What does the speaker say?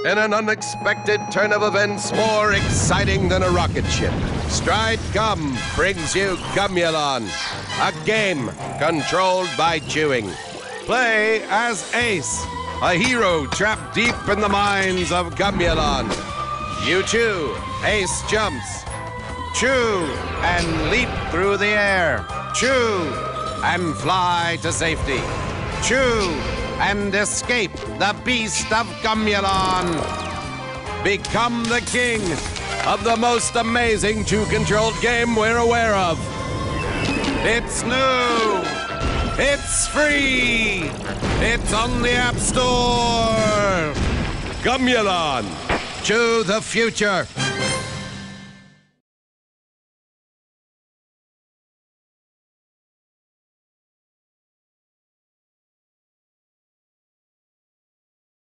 In an unexpected turn of events more exciting than a rocket ship, Stride Gum brings you Gumulon, a game controlled by chewing. Play as Ace, a hero trapped deep in the mines of Gumulon. You chew, Ace jumps. Chew and leap through the air. Chew and fly to safety. Chew and escape the beast of Gumulon. Become the king of the most amazing chew-controlled game we're aware of. It's new. It's free. It's on the App Store. Gumulon. Chew the future.